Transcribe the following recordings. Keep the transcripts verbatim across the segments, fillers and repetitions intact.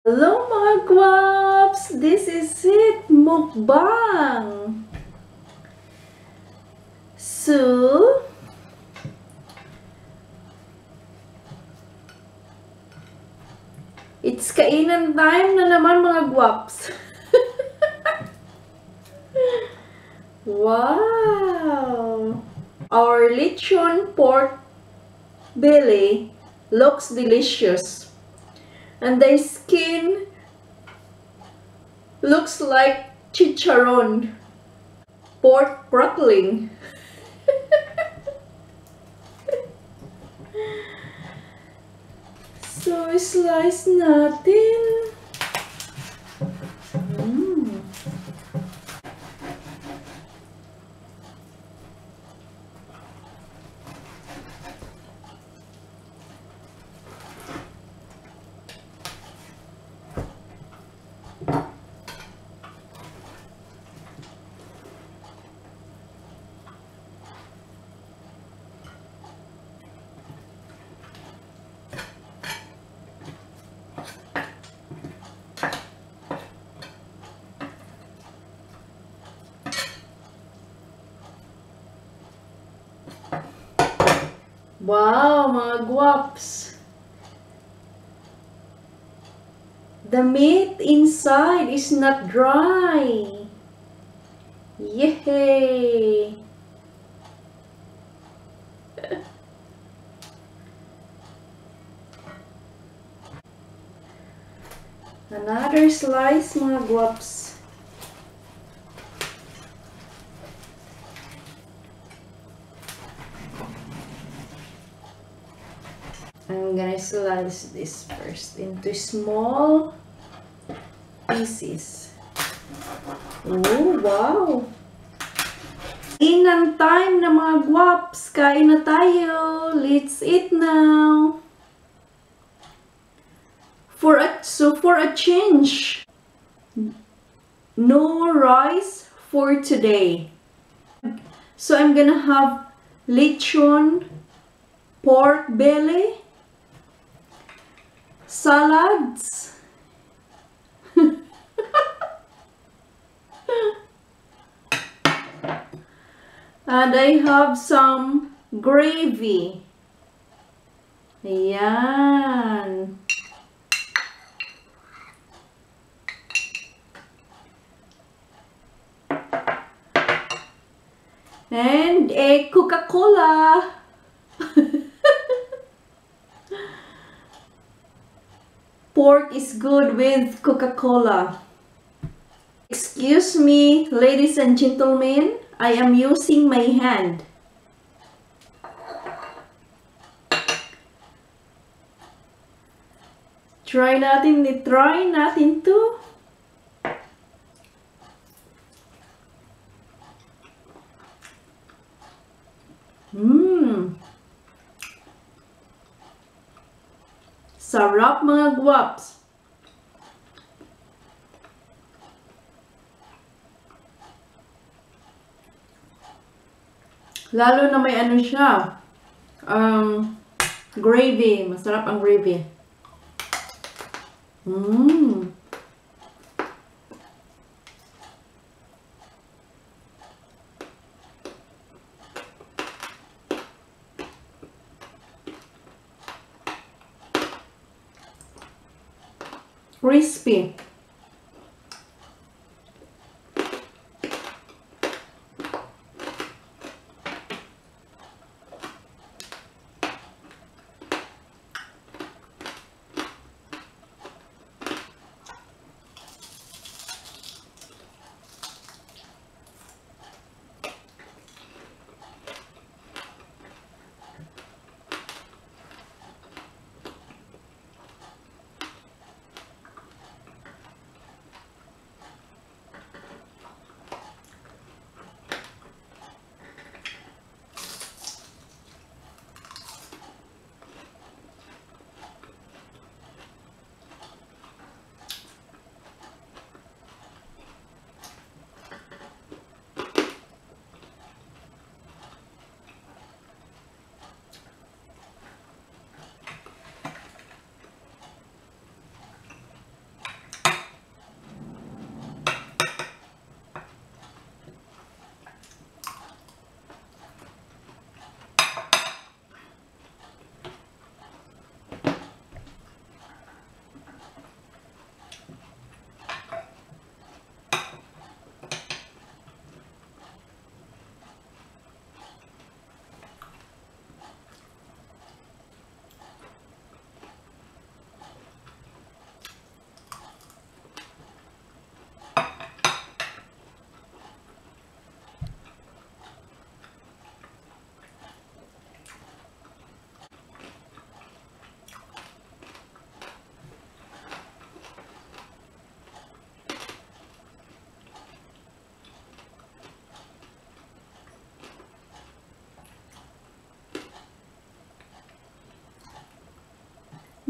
Hello mga guwaps! This is it! Mukbang! So, it's kainan time na naman mga guwaps! Wow! Our lechon pork belly looks delicious. And the skin looks like chicharron, pork crackling. So, slice natin. Mm. Wow, mga guwaps! The meat inside is not dry. Yay! Another slice, mga guwaps. I'm gonna slice this first into small pieces. Oh, wow! Kainan time na mga guwaps. Kain na tayo. Let's eat now. For a, so for a change, no rice for today. So I'm gonna have lechon pork belly, salads, and I have some gravy. Ayan. And a Coca-Cola. Pork is good with Coca-Cola. Excuse me, ladies and gentlemen, I am using my hand. Try natin, try natin to. Mmm. Sarap mga guwaps. Lalo na may ano siya. Um, gravy. Masarap ang gravy. Mmm. Crispy.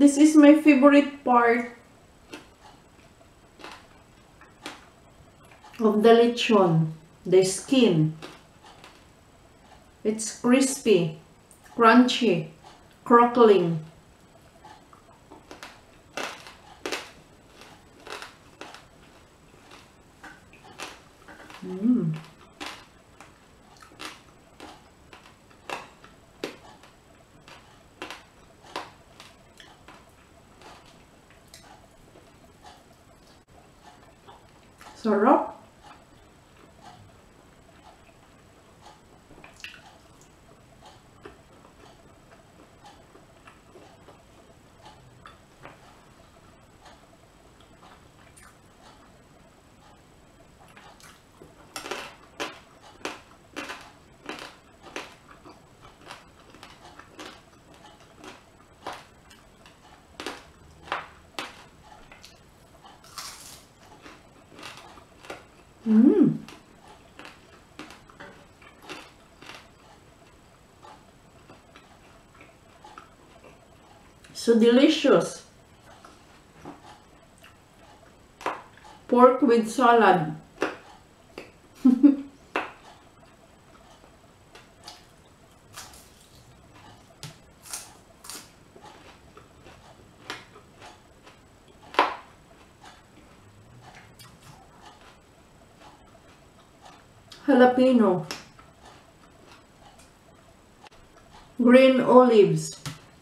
This is my favorite part of the lechon, the skin. It's crispy, crunchy, crackling. Mm. Sarap. Mmm. So delicious. Pork with salad. Jalapeno. Green olives.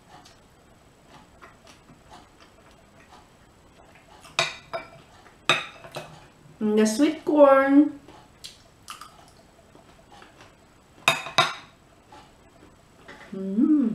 And the sweet corn. Mmm.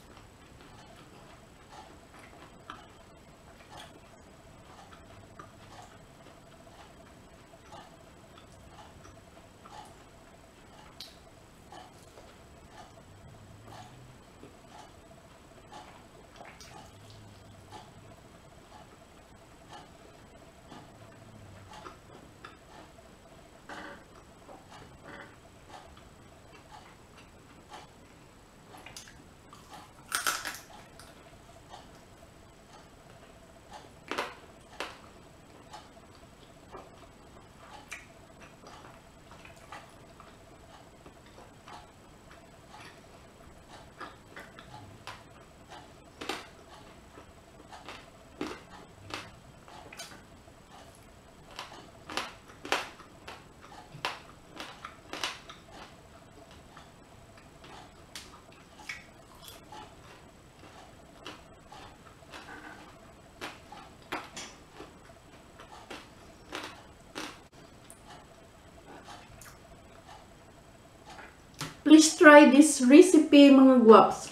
Please try this recipe, mga guwaps.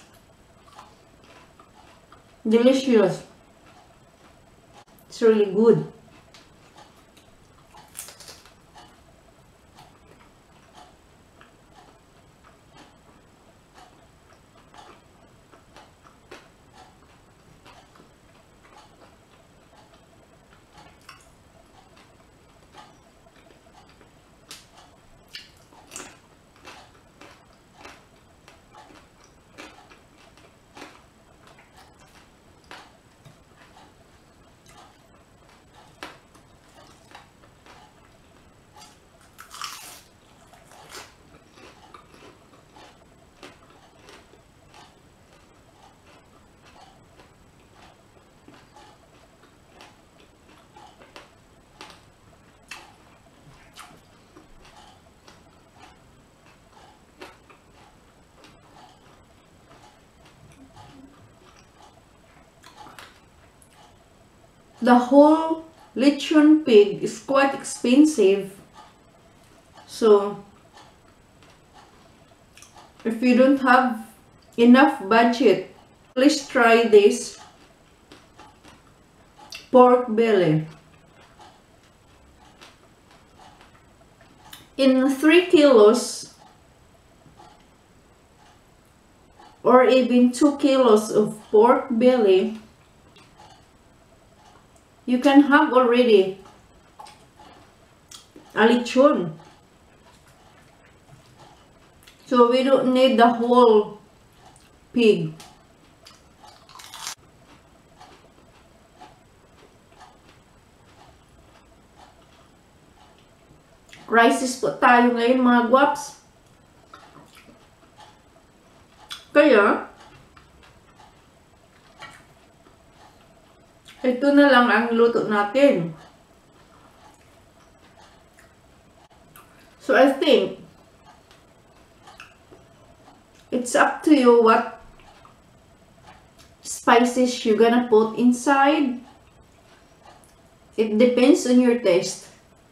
Delicious. It's really good. The whole lechon pig is quite expensive. So, if you don't have enough budget, please try this pork belly. In three kilos or even two kilos of pork belly, you can have already a lechon. So we don't need the whole pig. crisis po tayo ngayon mga guwaps. Kaya, ito na lang ang luto natin. So I think, it's up to you what spices you're gonna put inside. It depends on your taste.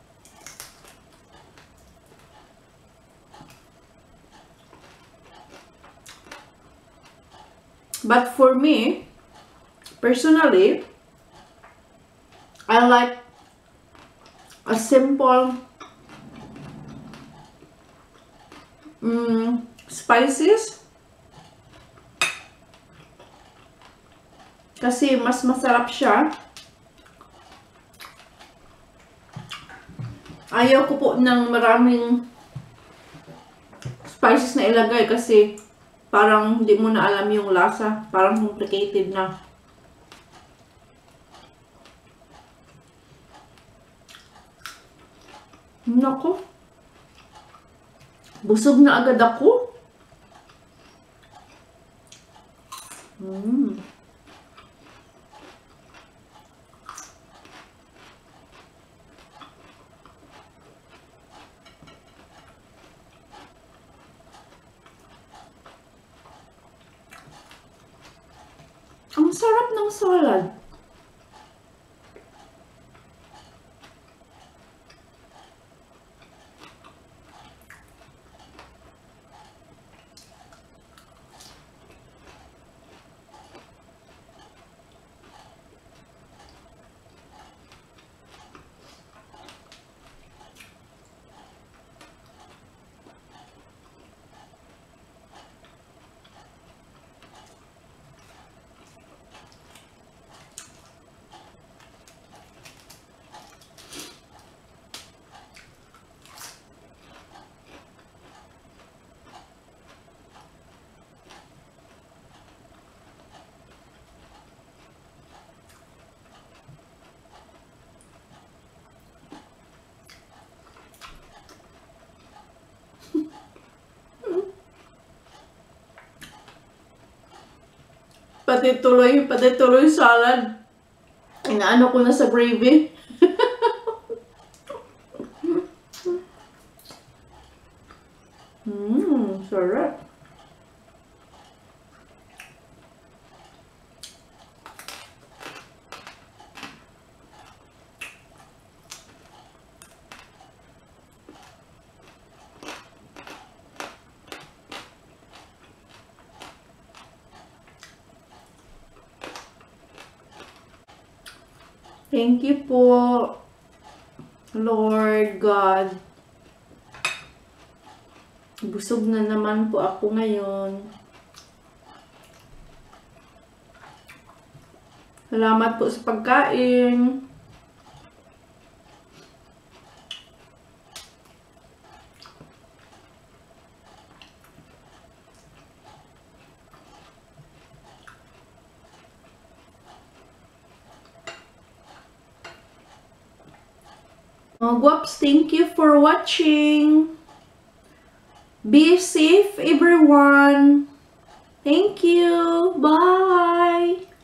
But for me, personally, I like a simple um, spices. Kasi mas masarap siya. Ayaw ko po ng maraming spices na ilagay kasi parang hindi mo na alam yung lasa. Parang complicated na. Nako. Busog na agad ako. Mm. Ang sarap ng salad. Pati tuloy, pati tuloy salad. Inaano ko na sa gravy. Mmm, sarap. Thank you po, Lord God. Busog na naman po ako ngayon. Salamat po sa pagkain. Mga guwaps, thank you for watching. Be safe, everyone. Thank you. Bye.